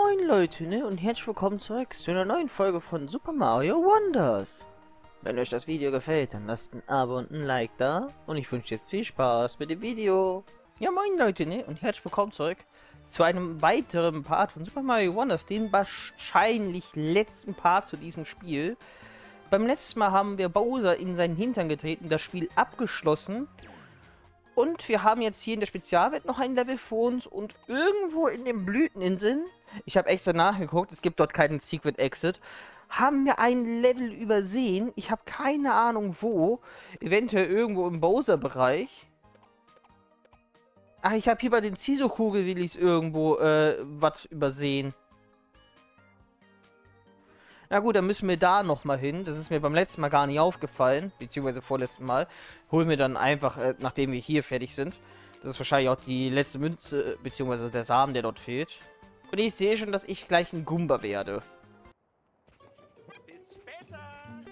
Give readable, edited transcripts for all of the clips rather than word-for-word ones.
moin Leute, ne? Und herzlich willkommen zurück zu einer neuen Folge von Super Mario Wonders. Wenn euch das Video gefällt, dann lasst ein Abo und ein Like da. Und ich wünsche jetzt viel Spaß mit dem Video. Ja moin Leute, ne? Und herzlich willkommen zurück zu einem weiteren Part von Super Mario Wonders, den wahrscheinlich letzten Part zu diesem Spiel. Beim letzten Mal haben wir Bowser in seinen Hintern getreten, das Spiel abgeschlossen. Und wir haben jetzt hier in der Spezialwelt noch ein Level vor uns und irgendwo in den Blüteninseln, ich habe extra nachgeguckt, es gibt dort keinen Secret Exit, haben wir ein Level übersehen. Ich habe keine Ahnung wo, eventuell irgendwo im Bowser-Bereich. Ach, ich habe hier bei den Ziso-Kugelwillis irgendwo was übersehen. Na gut, dann müssen wir da nochmal hin. Das ist mir beim letzten Mal gar nicht aufgefallen. Beziehungsweise vorletzten Mal. Holen wir dann einfach, nachdem wir hier fertig sind. Das ist wahrscheinlich auch die letzte Münze, beziehungsweise der Samen, der dort fehlt. Und ich sehe schon, dass ich gleich ein Goomba werde. Bis später.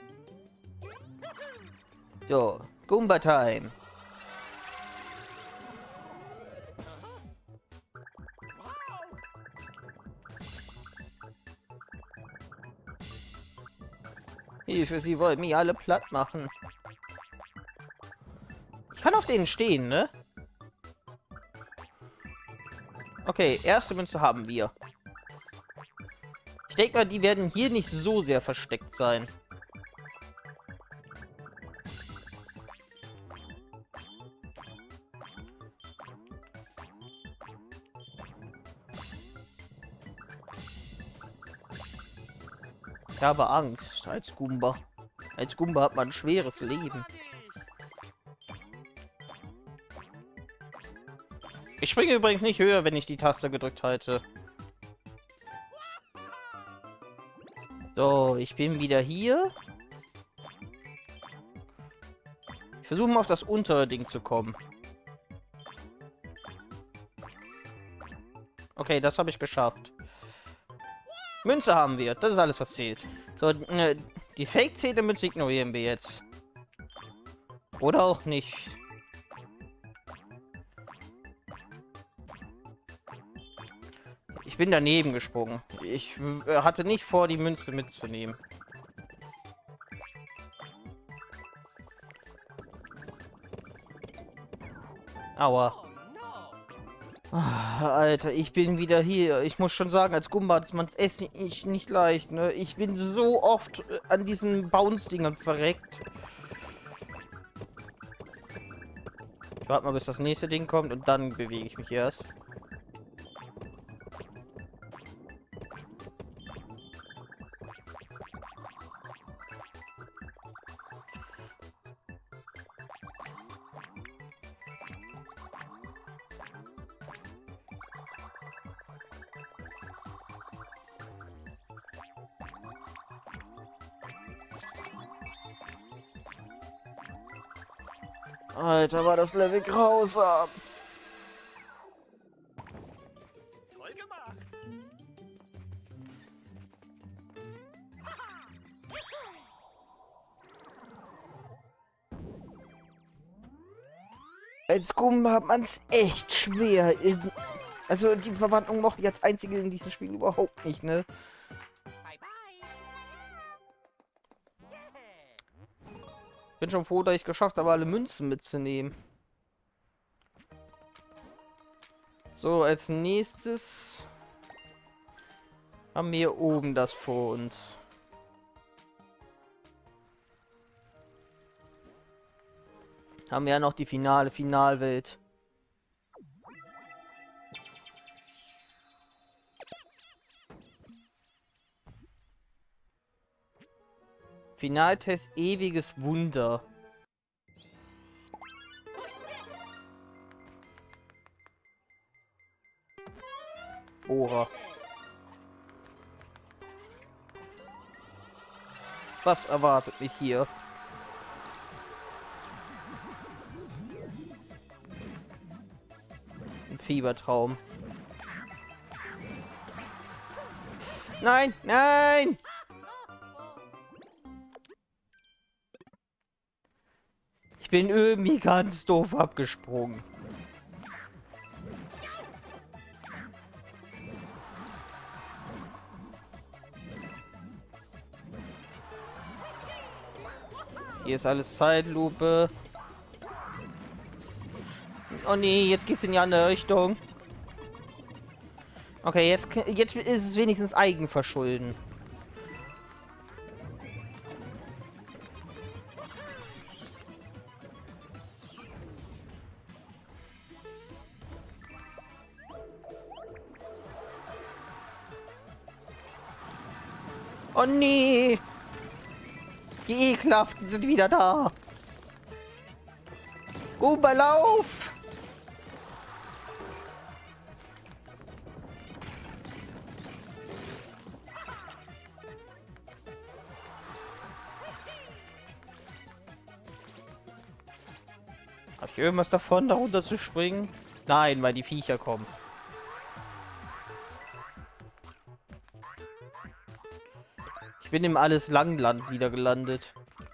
So, Goomba-Time. Hilfe, sie wollen mich alle platt machen. Ich kann auf denen stehen, ne? Okay, erste Münze haben wir. Ich denke mal, die werden hier nicht so sehr versteckt sein. Ich habe Angst als Goomba. Als Goomba hat man ein schweres Leben. Ich springe übrigens nicht höher, wenn ich die Taste gedrückt halte. So, ich bin wieder hier. Ich versuche mal auf das untere Ding zu kommen. Okay, das habe ich geschafft. Münze haben wir. Das ist alles, was zählt. So, die Fake-Zähne-Münze ignorieren wir jetzt. Oder auch nicht. Ich bin daneben gesprungen. Ich hatte nicht vor, die Münze mitzunehmen. Aua. Ah, Alter, ich bin wieder hier. Ich muss schon sagen, als Goomba hat man es nicht leicht, ne? Ich bin so oft an diesen Bounce-Dingern verreckt. Ich warte mal, bis das nächste Ding kommt und dann bewege ich mich erst. Alter, war das Level grausam. Toll gemacht. Als Goomba hat man es echt schwer. Also die Verwandlung mochte ich als einzige in diesem Spiel überhaupt nicht, ne? Bye bye. Bin schon froh, dass ich es geschafft habe, alle Münzen mitzunehmen. So, als nächstes haben wir hier oben das vor uns. Haben wir ja noch die Finalwelt. Finaltest ewiges Wunder. Bohrer. Was erwartet mich hier? Ein Fiebertraum. Nein, nein! Ich bin irgendwie ganz doof abgesprungen. Hier ist alles Zeitlupe. Oh nee, jetzt geht's in die andere Richtung. Okay, jetzt ist es wenigstens Eigenverschulden. Oh nee! Die Ekelhaften sind wieder da! Goomba, lauf! Hab ich irgendwas davon, da runter zu springen? Nein, weil die Viecher kommen. Ich bin im Alles Langland wieder gelandet.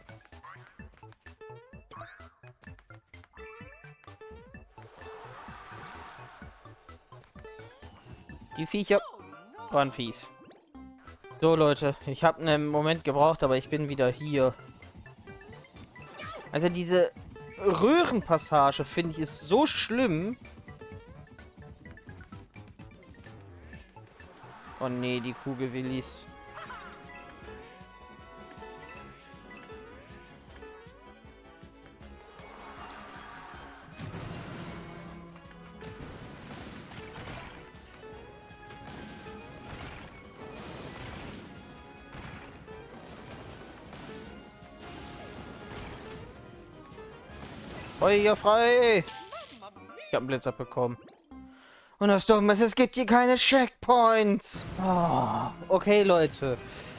Die Viecher waren fies. So Leute, ich habe einen Moment gebraucht, aber ich bin wieder hier. Also diese Röhrenpassage finde ich ist so schlimm. Oh nee, die Kugelwillis. Feuer frei! Ich habe einen Blitz abbekommen. Und das Dumme ist, es gibt hier keine Checkpoints. Oh, okay, Leute.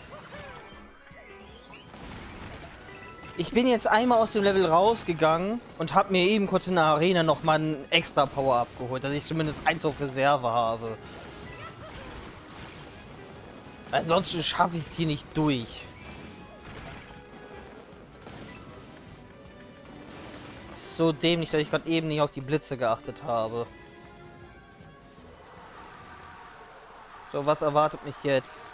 Ich bin jetzt einmal aus dem Level rausgegangen und habe mir eben kurz in der Arena nochmal einen extra Power abgeholt, dass ich zumindest eins auf Reserve habe. Ansonsten schaffe ich es hier nicht durch. So dämlich, dass ich gerade eben nicht auf die Blitze geachtet habe. So, was erwartet mich jetzt?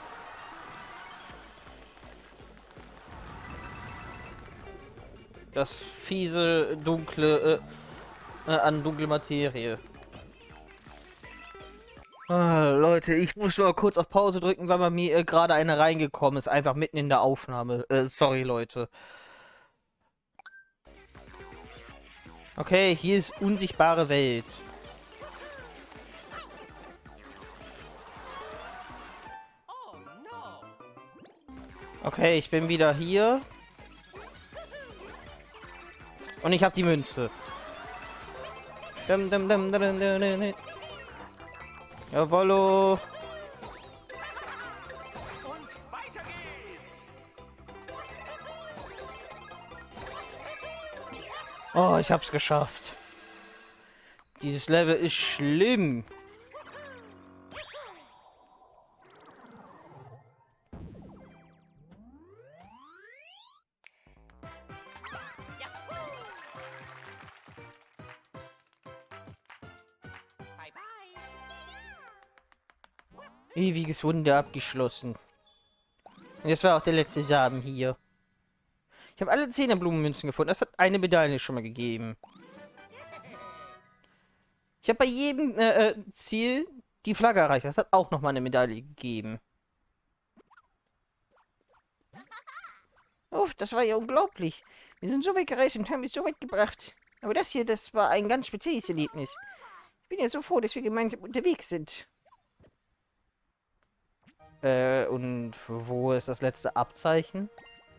Das fiese, dunkle, an dunkle Materie. Ah, Leute, ich muss mal kurz auf Pause drücken, weil bei mir gerade eine reingekommen ist, einfach mitten in der Aufnahme. Sorry, Leute. Okay, hier ist unsichtbare Welt. Okay, ich bin wieder hier. Und ich habe die Münze. Jawollo. Und weiter geht's. Oh, ich hab's geschafft. Dieses Level ist schlimm. Bye bye. Ewiges Wunder abgeschlossen. Und das war auch der letzte Samen hier. Ich habe alle 10 Blumenmünzen gefunden. Das hat eine Medaille schon mal gegeben. Ich habe bei jedem Ziel die Flagge erreicht. Das hat auch noch mal eine Medaille gegeben. Oh, das war ja unglaublich. Wir sind so weit gereist und haben es so weit gebracht. Aber das hier, das war ein ganz spezielles Erlebnis. Ich bin ja so froh, dass wir gemeinsam unterwegs sind. Und wo ist das letzte Abzeichen?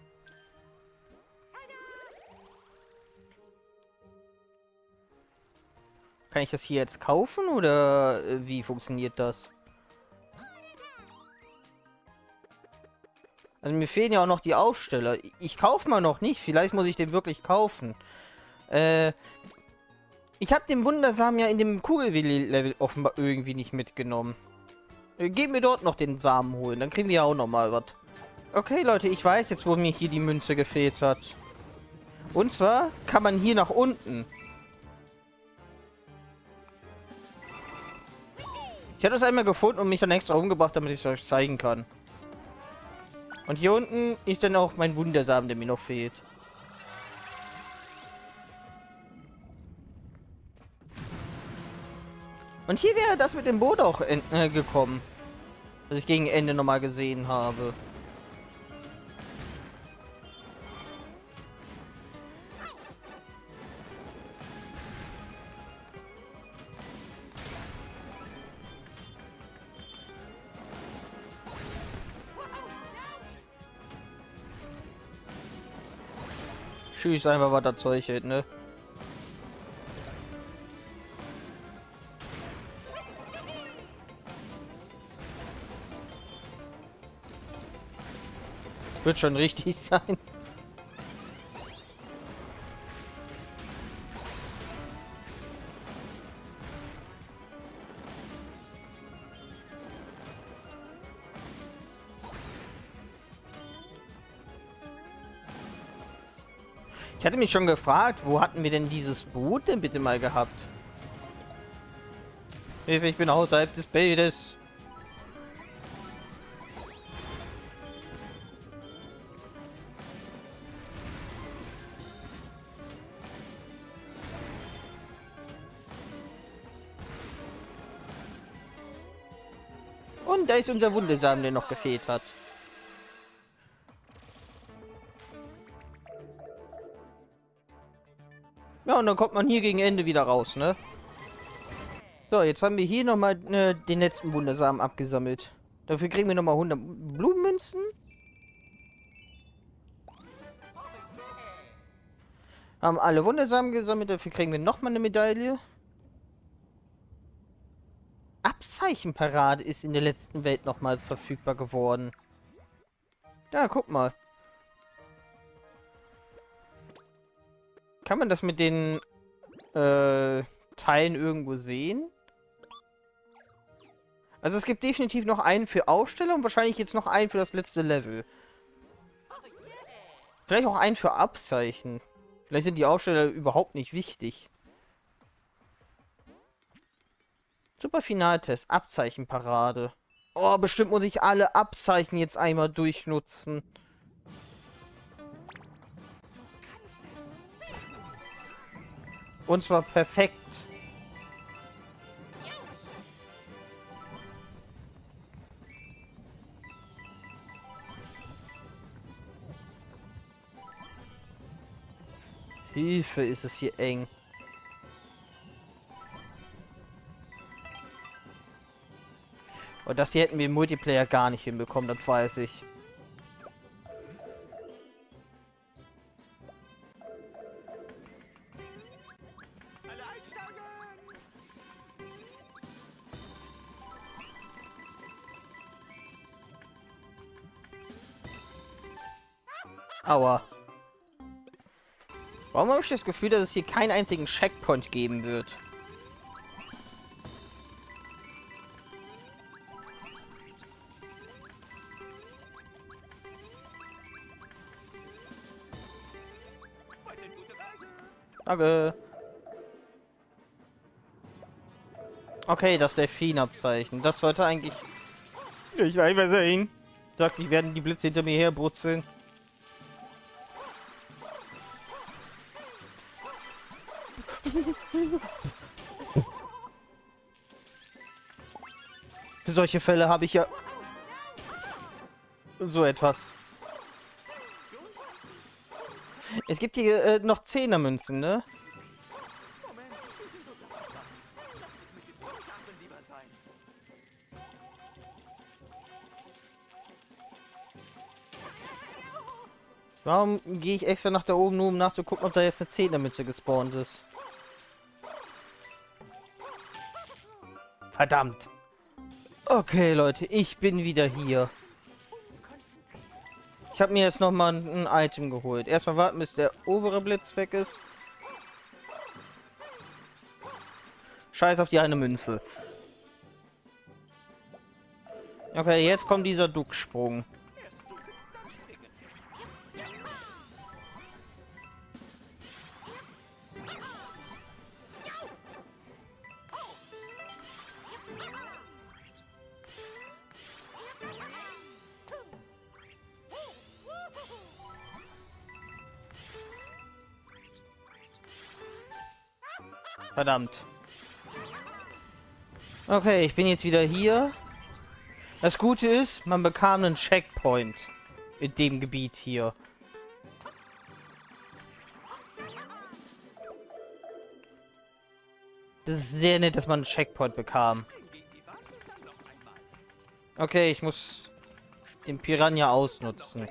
Kann ich das hier jetzt kaufen oder wie funktioniert das? Also mir fehlen ja auch noch die Aufsteller. Ich kaufe mal noch nicht. Vielleicht muss ich den wirklich kaufen. Ich habe den Wundersamen ja in dem Kugelwilli-Level offenbar irgendwie nicht mitgenommen. Gehen wir dort noch den Samen holen. Dann kriegen wir ja auch noch mal was. Okay, Leute, ich weiß jetzt, wo mir hier die Münze gefehlt hat. Und zwar kann man hier nach unten. Ich habe das einmal gefunden und mich dann extra umgebracht, damit ich es euch zeigen kann. Und hier unten ist dann auch mein Wundersamen, der mir noch fehlt. Und hier wäre das mit dem Boot auch gekommen. Was ich gegen Ende nochmal gesehen habe. Tschüss, einfach was das Zeug hält, ne? Wird schon richtig sein. Ich hatte mich schon gefragt, wo hatten wir denn dieses Boot denn bitte mal gehabt? Hilfe, ich bin außerhalb des Bildes. Und da ist unser Wundersamen, der noch gefehlt hat. Ja, und dann kommt man hier gegen Ende wieder raus, ne? So, jetzt haben wir hier nochmal den letzten Wundersamen abgesammelt. Dafür kriegen wir nochmal 100 Blumenmünzen. Haben alle Wundersamen gesammelt, dafür kriegen wir nochmal eine Medaille. Abzeichenparade ist in der letzten Welt nochmal verfügbar geworden. Ja, guck mal. Kann man das mit den Teilen irgendwo sehen? Also es gibt definitiv noch einen für Aussteller und wahrscheinlich jetzt noch einen für das letzte Level. Vielleicht auch einen für Abzeichen. Vielleicht sind die Aussteller überhaupt nicht wichtig. Super Finaltest, Abzeichenparade. Oh, bestimmt muss ich alle Abzeichen jetzt einmal durchnutzen. Und zwar perfekt. Hilfe, ist es hier eng. Und das hier hätten wir im Multiplayer gar nicht hinbekommen, das weiß ich. Alle einsteigen! Aua. Warum habe ich das Gefühl, dass es hier keinen einzigen Checkpoint geben wird? Weiterhin gute Reise! Danke. Okay, das Delfinabzeichen. Das sollte eigentlich nicht einfach sein. Sagt, ich werden die Blitze hinter mir herbrutzeln. Für solche Fälle habe ich ja so etwas. Es gibt hier noch 10er-Münzen, ne? Moment, ich bin so dankbar. Lass mich mit dem Wohlhaben lieber sein. Warum gehe ich extra nach da oben, nur um nachzugucken, ob da jetzt eine 10er-Münze gespawnt ist? Verdammt. Okay, Leute, ich bin wieder hier. Ich habe mir jetzt noch mal ein Item geholt. Erstmal warten, bis der obere Blitz weg ist. Scheiß auf die eine Münze. Okay, jetzt kommt dieser Ducksprung. Erst ducken, dann springen. Verdammt. Okay, ich bin jetzt wieder hier. Das Gute ist, man bekam einen Checkpoint in dem Gebiet hier. Das ist sehr nett, dass man einen Checkpoint bekam. Okay, ich muss den Piranha ausnutzen.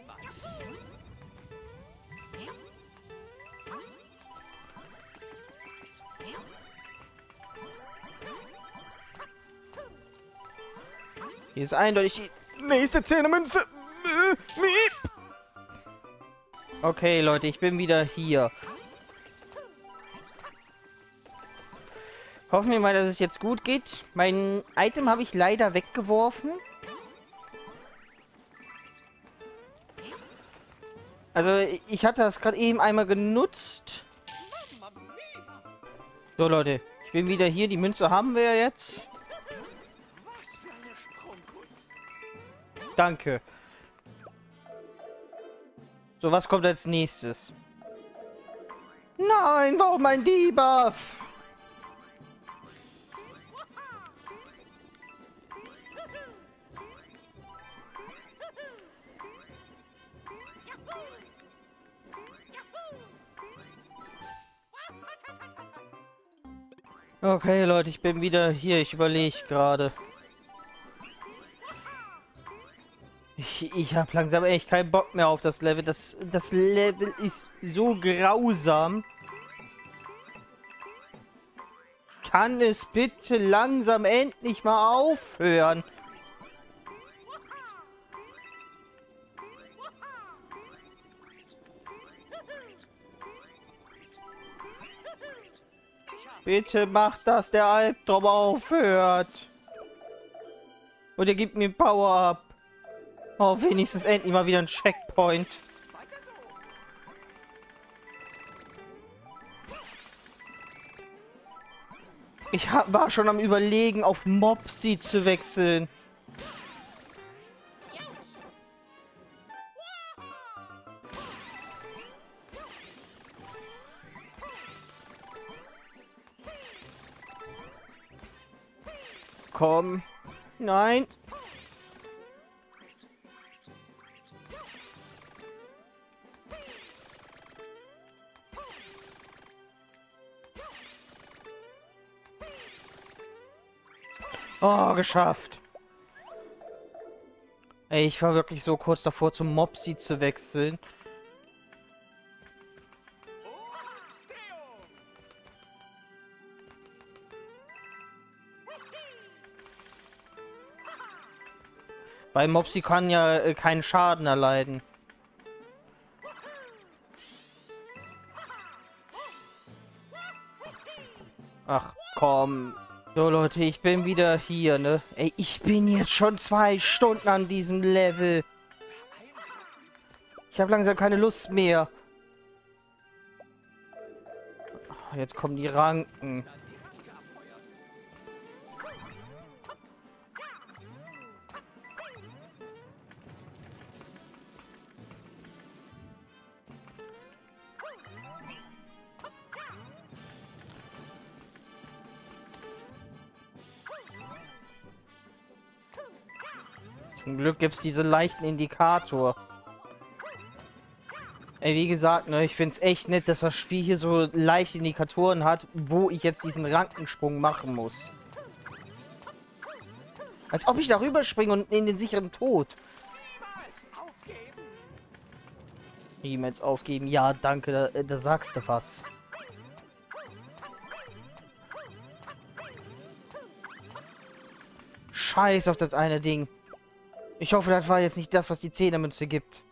Hier ist eindeutig die nächste Zähnemünze. Okay, Leute, ich bin wieder hier. Hoffen wir mal, dass es jetzt gut geht. Mein Item habe ich leider weggeworfen. Also, ich hatte das gerade eben einmal genutzt. So, Leute, ich bin wieder hier. Die Münze haben wir ja jetzt. Danke. So, was kommt als nächstes? Nein, warum ein Debuff? Okay, Leute, ich bin wieder hier. Ich überlege gerade. Ich habe langsam echt keinen Bock mehr auf das Level. Das Level ist so grausam. Kann es bitte langsam endlich mal aufhören? Bitte macht, dass der Albtraum aufhört. Und er gibt mir Power-Up. Oh, wenigstens endlich mal wieder ein Checkpoint. War schon am Überlegen, auf Mopsy zu wechseln. Komm. Nein. Oh, geschafft. Ey, ich war wirklich so kurz davor, zum Mopsy zu wechseln. Weil Mopsy kann ja keinen Schaden erleiden. Ach, komm. So, Leute, ich bin wieder hier, ne? Ey, ich bin jetzt schon 2 Stunden an diesem Level. Ich habe langsam keine Lust mehr. Jetzt kommen die Ranken. Zum Glück gibt es diese leichten Indikator. Ey, wie gesagt, ne, ich finde es echt nett, dass das Spiel hier so leichte Indikatoren hat, wo ich jetzt diesen Rankensprung machen muss. Als ob ich darüber springe und in den sicheren Tod. Niemals aufgeben. Ja, danke, da sagst du was. Scheiß auf das eine Ding. Ich hoffe, das war jetzt nicht das, was die Zehnermünze gibt.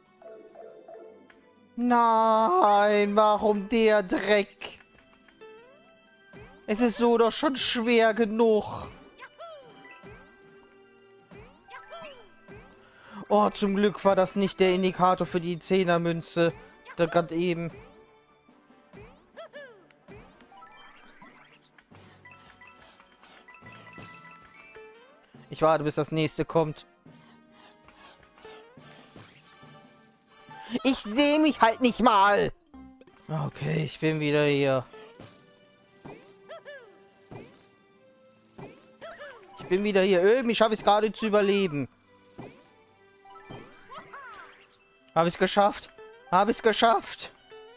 Nein, warum der Dreck? Es ist so doch schon schwer genug. Oh, zum Glück war das nicht der Indikator für die Zehnermünze. Da gerade eben. Ich warte, bis das nächste kommt. Ich sehe mich halt nicht mal. Okay, ich bin wieder hier. Ich bin wieder hier. Irgendwie schaffe ich es gerade zu überleben. Habe ich es geschafft? Habe ich es geschafft?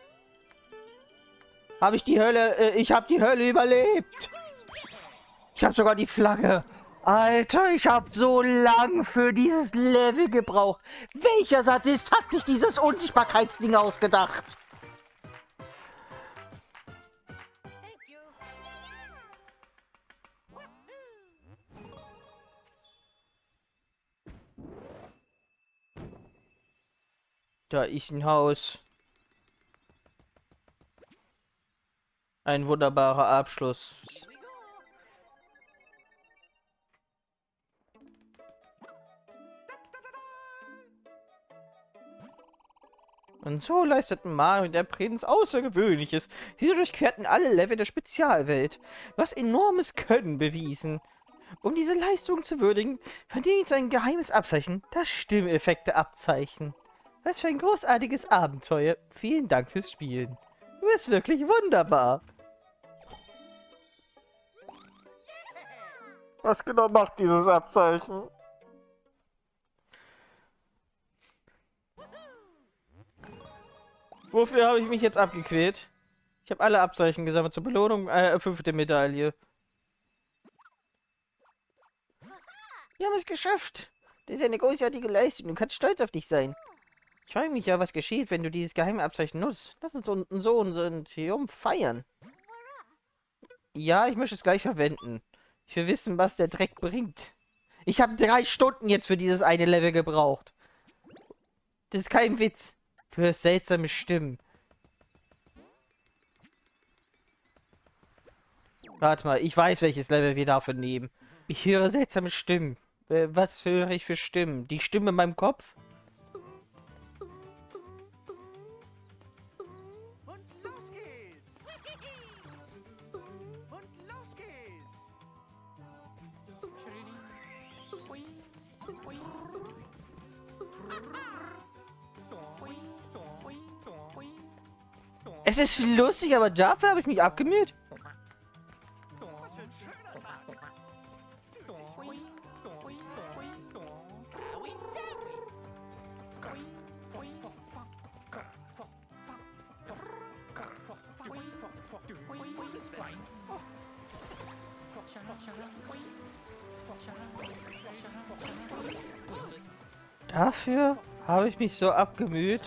Habe ich die Hölle... ich habe die Hölle überlebt. Ich habe sogar die Flagge. Alter, ich habe so lang für dieses Level gebraucht. Welcher Sadist hat sich dieses Unsichtbarkeitsding ausgedacht? Da ist ein Haus. Ein wunderbarer Abschluss. Und so leisteten Mario und der Prinz Außergewöhnliches. Sie durchquerten alle Level der Spezialwelt. Du hast enormes Können bewiesen. Um diese Leistung zu würdigen, verdienst du ein geheimes Abzeichen, das Stimmeffekte-Abzeichen. Was für ein großartiges Abenteuer. Vielen Dank fürs Spielen. Du bist wirklich wunderbar. Was genau macht dieses Abzeichen? Wofür habe ich mich jetzt abgequält? Ich habe alle Abzeichen gesammelt zur Belohnung, 5. Medaille. Wir haben es geschafft. Das ist eine großartige Leistung. Du kannst stolz auf dich sein. Ich frage mich ja, was geschieht, wenn du dieses geheime Abzeichen nutzt. Lass uns so unseren Triumph feiern. Ja, ich möchte es gleich verwenden. Ich will wissen, was der Dreck bringt. Ich habe 3 Stunden jetzt für dieses eine Level gebraucht. Das ist kein Witz. Du hörst seltsame Stimmen. Warte mal, ich weiß, welches Level wir dafür nehmen. Ich höre seltsame Stimmen. Was höre ich für Stimmen? Die Stimme in meinem Kopf? Und los geht's! Und los geht's! Es ist lustig, aber dafür habe ich mich abgemüht. Was für ein schöner Tag! Dafür habe ich mich so abgemüht.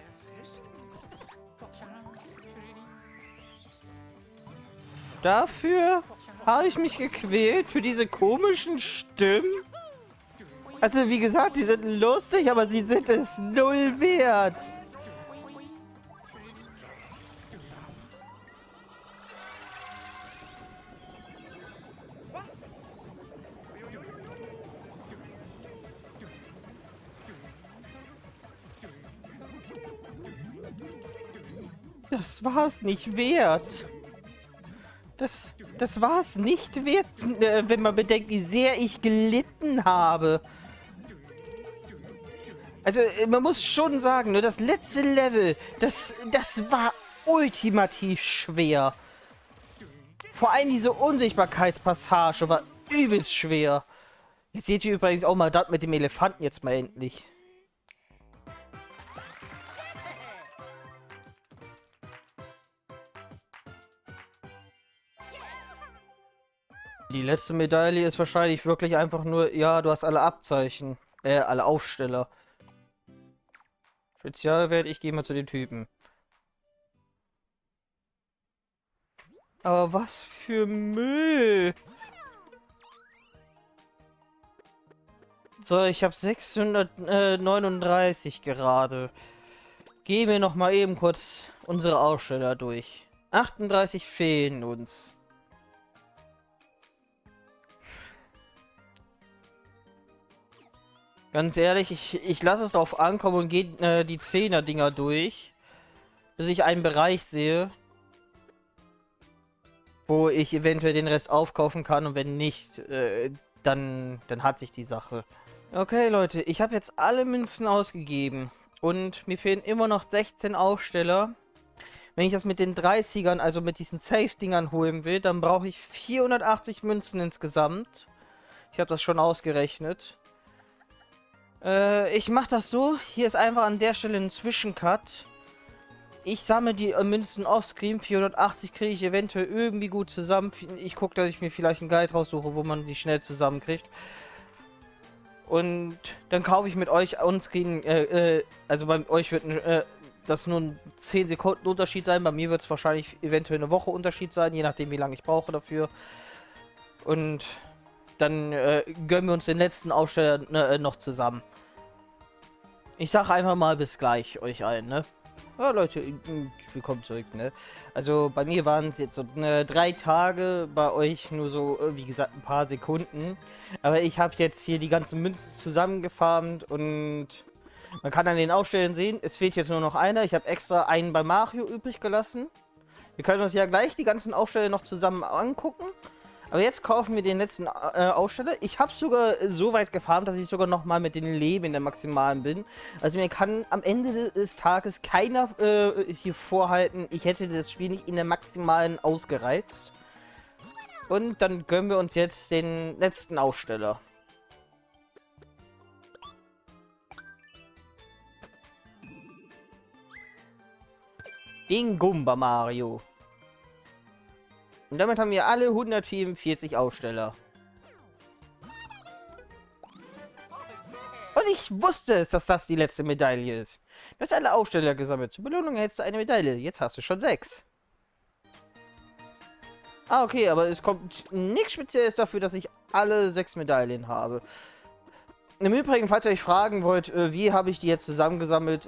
Dafür habe ich mich gequält für diese komischen Stimmen. Also wie gesagt, sie sind lustig, aber sie sind es null wert. Das war es nicht wert. Das war es nicht wert, wenn man bedenkt, wie sehr ich gelitten habe. Also, man muss schon sagen, nur das letzte Level, das war ultimativ schwer. Vor allem diese Unsichtbarkeitspassage war übelst schwer. Jetzt seht ihr übrigens auch mal das mit dem Elefanten jetzt mal endlich. Die letzte Medaille ist wahrscheinlich wirklich einfach nur, ja, du hast alle Abzeichen. Alle Aufsteller. Spezialwert, ich gehe mal zu den Typen. Aber was für Müll! So, ich habe 639 gerade. Gehen wir noch mal eben kurz unsere Aufsteller durch. 38 fehlen uns. Ganz ehrlich, ich lasse es drauf ankommen und gehe die 10er-Dinger durch, bis ich einen Bereich sehe, wo ich eventuell den Rest aufkaufen kann, und wenn nicht, dann hat sich die Sache. Okay, Leute, ich habe jetzt alle Münzen ausgegeben und mir fehlen immer noch 16 Aufsteller. Wenn ich das mit den 30ern, also mit diesen Safe-Dingern holen will, dann brauche ich 480 Münzen insgesamt. Ich habe das schon ausgerechnet. Ich mache das so. Hier ist einfach an der Stelle ein Zwischencut. Ich sammle die Münzen offscreen. 480 kriege ich eventuell irgendwie gut zusammen. Ich gucke, dass ich mir vielleicht einen Guide raussuche, wo man sie schnell zusammenkriegt. Und dann kaufe ich mit euch onscreen, also bei euch wird das nur ein 10 Sekunden Unterschied sein. Bei mir wird es wahrscheinlich eventuell eine Woche Unterschied sein, je nachdem wie lange ich brauche dafür. Und dann gönnen wir uns den letzten Aussteller noch zusammen. Ich sage einfach mal bis gleich euch allen, ne? Ja, Leute, willkommen zurück, ne? Also bei mir waren es jetzt so 3 Tage, bei euch nur so, wie gesagt, ein paar Sekunden. Aber ich habe jetzt hier die ganzen Münzen zusammengefarmt und man kann an den Aufstellern sehen, es fehlt jetzt nur noch einer. Ich habe extra einen bei Mario übrig gelassen. Wir können uns ja gleich die ganzen Aufsteller noch zusammen angucken. Aber jetzt kaufen wir den letzten Aussteller. Ich habe sogar so weit gefarmt, dass ich sogar noch mal mit den Leben in der Maximalen bin. Also mir kann am Ende des Tages keiner hier vorhalten, ich hätte das Spiel nicht in der Maximalen ausgereizt. Und dann gönnen wir uns jetzt den letzten Aussteller. Den Goomba Mario. Und damit haben wir alle 144 Aussteller. Und ich wusste es, dass das die letzte Medaille ist. Du hast alle Aussteller gesammelt. Zur Belohnung hältst du eine Medaille. Jetzt hast du schon 6. Ah, okay, aber es kommt nichts Spezielles dafür, dass ich alle 6 Medaillen habe. Im Übrigen, falls ihr euch fragen wollt, wie habe ich die jetzt zusammengesammelt,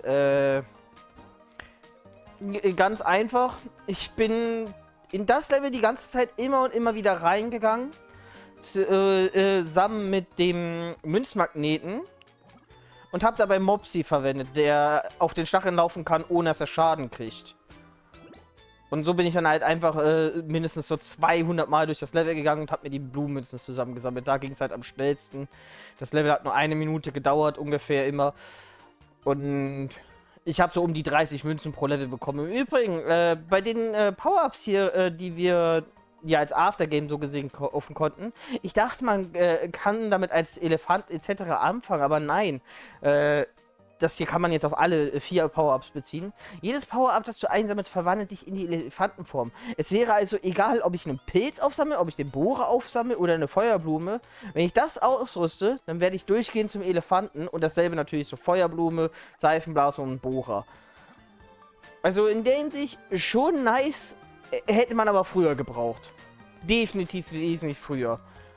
ganz einfach. Ich bin in das Level die ganze Zeit immer und immer wieder reingegangen. Zusammen mit dem Münzmagneten. Und habe dabei Mopsy verwendet, der auf den Stacheln laufen kann, ohne dass er Schaden kriegt. Und so bin ich dann halt einfach mindestens so 200 Mal durch das Level gegangen und habe mir die Blumenmünzen zusammengesammelt. Da ging es halt am schnellsten. Das Level hat nur 1 Minute gedauert, ungefähr immer. Und ich habe so um die 30 Münzen pro Level bekommen. Im Übrigen, bei den Power-Ups hier, die wir ja als Aftergame so gesehen kaufen konnten, ich dachte, man kann damit als Elefant etc. anfangen, aber nein. Das hier kann man jetzt auf alle 4 Power-Ups beziehen. Jedes Power-Up, das du einsammelst, verwandelt dich in die Elefantenform. Es wäre also egal, ob ich einen Pilz aufsammle, ob ich den Bohrer aufsammle oder eine Feuerblume. Wenn ich das ausrüste, dann werde ich durchgehen zum Elefanten und dasselbe natürlich so Feuerblume, Seifenblase und Bohrer. Also in der Hinsicht schon nice, hätte man aber früher gebraucht. Definitiv wesentlich früher.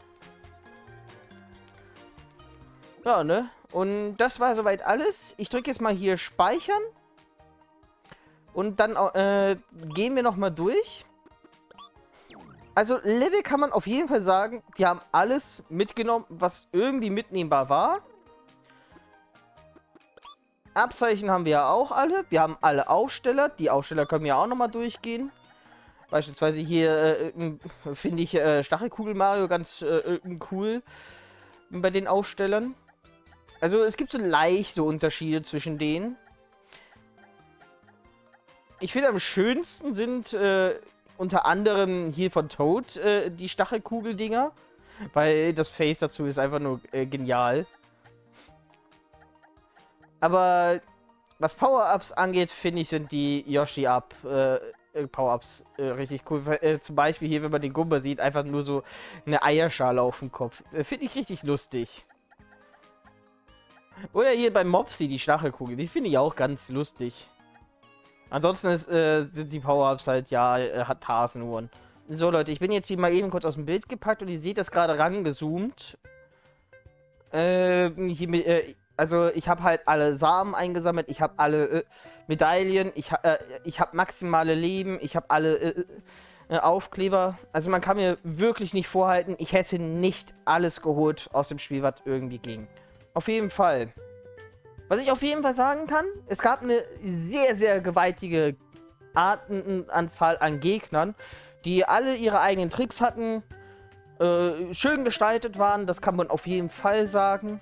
Ja, ne? Und das war soweit alles. Ich drücke jetzt mal hier Speichern. Und dann gehen wir nochmal durch. Also Level kann man auf jeden Fall sagen, wir haben alles mitgenommen, was irgendwie mitnehmbar war. Abzeichen haben wir ja auch alle. Wir haben alle Aufsteller. Die Aufsteller können wir auch nochmal durchgehen. Beispielsweise hier finde ich Stachelkugel Mario ganz cool bei den Aufstellern. Also es gibt so leichte Unterschiede zwischen denen. Ich finde am schönsten sind unter anderem hier von Toad die Stachelkugel-Dinger. Weil das Face dazu ist einfach nur genial. Aber was Power-Ups angeht, finde ich, sind die Yoshi-Up Power-Ups richtig cool. Zum Beispiel hier, wenn man den Goomba sieht, einfach nur so eine Eierschale auf dem Kopf. Finde ich richtig lustig. Oder hier bei Mopsy die Stachelkugel. Die finde ich auch ganz lustig. Ansonsten sind die Power-Ups halt, ja, hat Hasenuhren. So, Leute, ich bin jetzt hier mal eben kurz aus dem Bild gepackt und ihr seht das gerade rangezoomt. Also, ich habe halt alle Samen eingesammelt. Ich habe alle Medaillen. Ich habe maximale Leben. Ich habe alle Aufkleber. Also, man kann mir wirklich nicht vorhalten, ich hätte nicht alles geholt aus dem Spiel, was irgendwie ging. Auf jeden Fall. Was ich auf jeden Fall sagen kann, es gab eine sehr, sehr gewaltige Artenanzahl an Gegnern, die alle ihre eigenen Tricks hatten, schön gestaltet waren, das kann man auf jeden Fall sagen.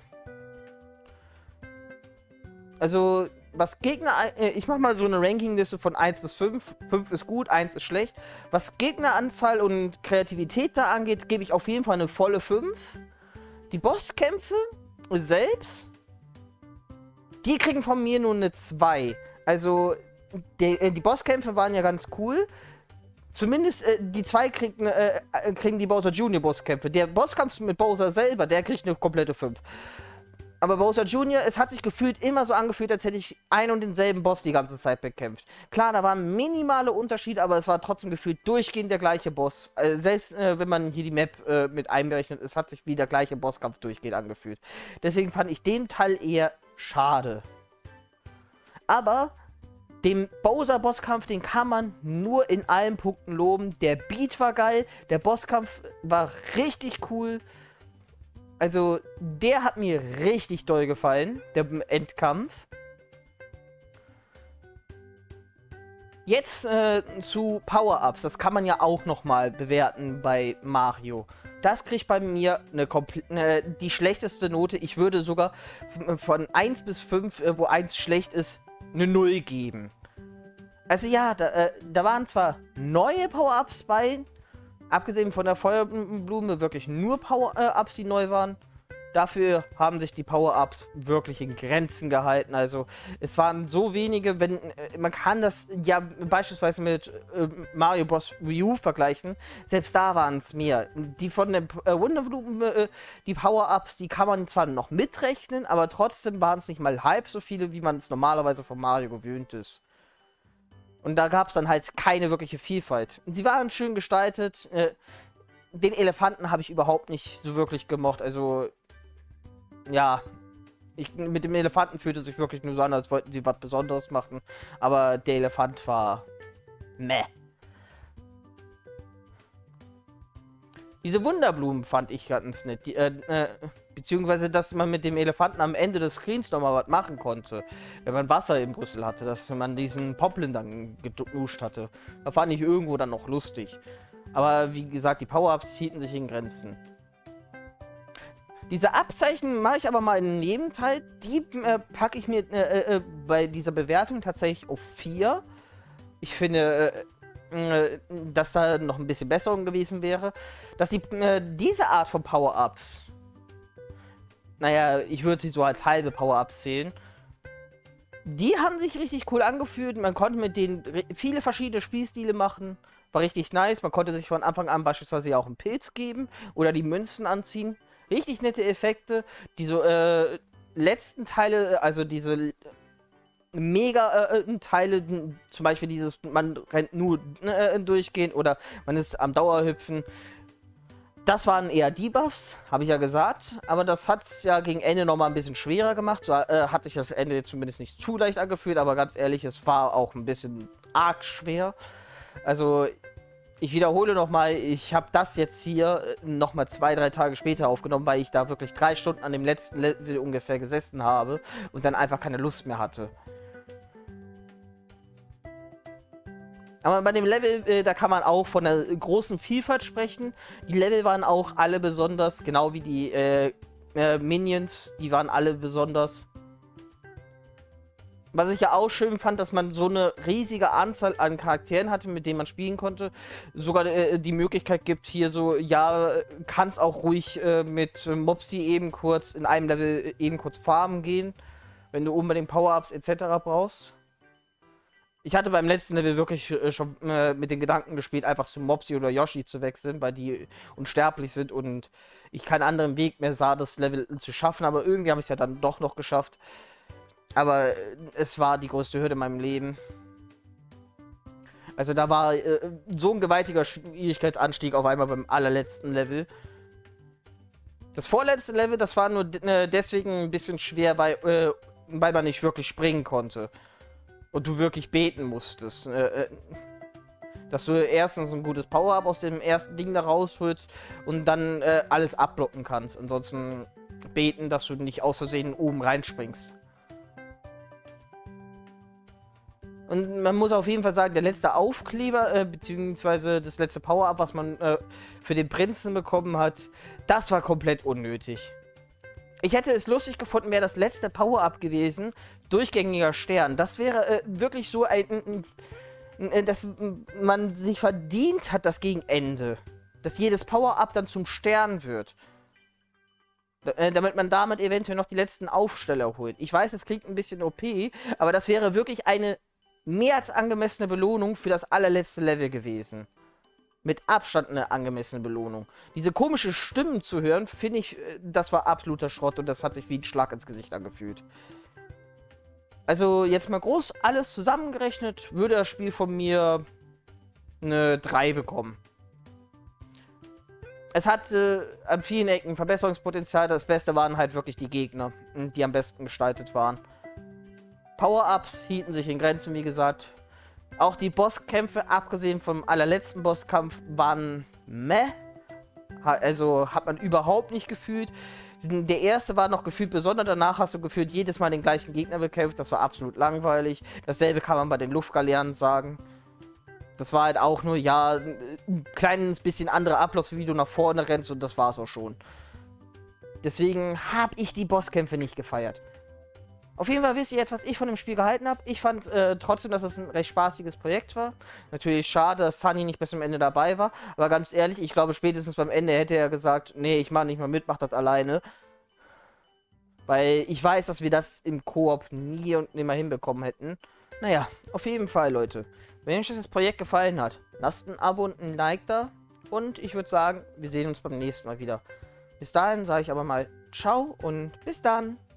Also, was Gegner... ich mache mal so eine Rankingliste von 1 bis 5. 5 ist gut, 1 ist schlecht. Was Gegneranzahl und Kreativität da angeht, gebe ich auf jeden Fall eine volle 5. Die Bosskämpfe selbst, die kriegen von mir nur eine 2. Also, die Bosskämpfe waren ja ganz cool. Zumindest die 2 kriegen die Bowser Jr. Bosskämpfe. Der Bosskampf mit Bowser selber, der kriegt eine komplette 5. Aber Bowser Jr., es hat sich gefühlt immer so angefühlt, als hätte ich einen und denselben Boss die ganze Zeit bekämpft. Klar, da waren minimale Unterschiede, aber es war trotzdem gefühlt durchgehend der gleiche Boss. Selbst wenn man hier die Map mit einberechnet, es hat sich wie der gleiche Bosskampf durchgehend angefühlt. Deswegen fand ich den Teil eher schade. Aber den Bowser-Bosskampf, den kann man nur in allen Punkten loben. Der Beat war geil, der Bosskampf war richtig cool. Also, der hat mir richtig doll gefallen, der Endkampf. Jetzt zu Power-Ups. Das kann man ja auch nochmal bewerten bei Mario. Das kriegt bei mir die schlechteste Note. Ich würde sogar von 1 bis 5, wo 1 schlecht ist, eine 0 geben. Also ja, da waren zwar neue Power-Ups bei, abgesehen von der Feuerblume wirklich nur Power-Ups, die neu waren. Dafür haben sich die Power-Ups wirklich in Grenzen gehalten. Also es waren so wenige, man kann das ja beispielsweise mit Mario Bros. Wii U vergleichen. Selbst da waren es mehr. Die von der Wunderblume, die Power-Ups, die kann man zwar noch mitrechnen, aber trotzdem waren es nicht mal halb so viele, wie man es normalerweise von Mario gewöhnt ist. Und da gab es dann halt keine wirkliche Vielfalt. Sie waren schön gestaltet. Den Elefanten habe ich überhaupt nicht so wirklich gemocht. Also, ja, mit dem Elefanten fühlte es sich wirklich nur so an, als wollten sie was Besonderes machen. Aber der Elefant war meh. Diese Wunderblumen fand ich ganz nett. Beziehungsweise, dass man mit dem Elefanten am Ende des Screens nochmal was machen konnte. Wenn man Wasser in Brüssel hatte, dass man diesen Poplin dann geduscht hatte. Da fand ich irgendwo dann noch lustig. Aber wie gesagt, die Power-Ups hielten sich in Grenzen. Diese Abzeichen mache ich aber mal in einem Nebenteil. Die packe ich mir bei dieser Bewertung tatsächlich auf 4. Ich finde, dass da noch ein bisschen Besserung gewesen wäre. Dass diese Art von Power-Ups, naja, ich würde sie so als halbe Power-Ups zählen, die haben sich richtig cool angefühlt. Man konnte mit denen viele verschiedene Spielstile machen. War richtig nice. Man konnte sich von Anfang an beispielsweise ja auch einen Pilz geben oder die Münzen anziehen. Richtig nette Effekte. Diese letzten Teile, also diese Mega-Teile, zum Beispiel dieses, man rennt nur durchgehend oder man ist am Dauerhüpfen. Das waren eher Debuffs, habe ich ja gesagt. Aber das hat es ja gegen Ende nochmal ein bisschen schwerer gemacht. So hat sich das Ende zumindest nicht zu leicht angefühlt, aber ganz ehrlich, es war auch ein bisschen arg schwer. Also, ich wiederhole nochmal, ich habe das jetzt hier nochmal 2-3 Tage später aufgenommen, weil ich da wirklich 3 Stunden an dem letzten Level ungefähr gesessen habe und dann einfach keine Lust mehr hatte. Aber bei dem Level, da kann man auch von einer großen Vielfalt sprechen. Die Level waren auch alle besonders, genau wie die Minions, die waren alle besonders. Was ich ja auch schön fand, dass man so eine riesige Anzahl an Charakteren hatte, mit denen man spielen konnte. Sogar die Möglichkeit gibt hier so, ja, kannst auch ruhig mit Mopsy eben kurz in einem Level eben kurz farmen gehen, wenn du unbedingt Power-Ups etc. brauchst. Ich hatte beim letzten Level wirklich schon mit den Gedanken gespielt, einfach zu Mopsy oder Yoshi zu wechseln, weil die unsterblich sind und ich keinen anderen Weg mehr sah, das Level zu schaffen. Aber irgendwie habe ich es ja dann doch noch geschafft. Aber es war die größte Hürde in meinem Leben. Also da war so ein gewaltiger Schwierigkeitsanstieg auf einmal beim allerletzten Level. Das vorletzte Level, das war nur deswegen ein bisschen schwer, weil man nicht wirklich springen konnte. Und du wirklich beten musstest. Dass du erstens ein gutes Power-Up aus dem ersten Ding da rausholst und dann alles abblocken kannst. Ansonsten beten, dass du nicht aus Versehen oben reinspringst. Und man muss auf jeden Fall sagen, der letzte Aufkleber, beziehungsweise das letzte Power-Up, was man für den Prinzen bekommen hat, das war komplett unnötig. Ich hätte es lustig gefunden, wäre das letzte Power-Up gewesen, durchgängiger Stern. Das wäre wirklich so dass man sich verdient hat, das gegen Ende. Dass jedes Power-Up dann zum Stern wird. Damit man damit eventuell noch die letzten Aufsteller holt. Ich weiß, es klingt ein bisschen OP, aber das wäre wirklich eine mehr als angemessene Belohnung für das allerletzte Level gewesen. Mit Abstand eine angemessene Belohnung. Diese komischen Stimmen zu hören, finde ich, das war absoluter Schrott und das hat sich wie ein Schlag ins Gesicht angefühlt. Also jetzt mal groß alles zusammengerechnet, würde das Spiel von mir eine 3 bekommen. Es hat an vielen Ecken Verbesserungspotenzial. Das Beste waren halt wirklich die Gegner, die am besten gestaltet waren. Power-Ups hielten sich in Grenzen, wie gesagt. Auch die Bosskämpfe, abgesehen vom allerletzten Bosskampf, waren meh. Also hat man überhaupt nicht gefühlt. Der erste war noch gefühlt besonders, danach hast du gefühlt jedes Mal den gleichen Gegner bekämpft. Das war absolut langweilig. Dasselbe kann man bei den Luftgaleeren sagen. Das war halt auch nur, ja, ein kleines bisschen anderer Ablauf, wie du nach vorne rennst und das war's auch schon. Deswegen habe ich die Bosskämpfe nicht gefeiert. Auf jeden Fall wisst ihr jetzt, was ich von dem Spiel gehalten habe. Ich fand trotzdem, dass es ein recht spaßiges Projekt war. Natürlich schade, dass Sunny nicht bis zum Ende dabei war. Aber ganz ehrlich, ich glaube spätestens beim Ende hätte er gesagt, nee, ich mache nicht mal mit, mach das alleine. Weil ich weiß, dass wir das im Koop nie und nimmer hinbekommen hätten. Naja, auf jeden Fall, Leute. Wenn euch das Projekt gefallen hat, lasst ein Abo und ein Like da. Und ich würde sagen, wir sehen uns beim nächsten Mal wieder. Bis dahin sage ich aber mal ciao und bis dann.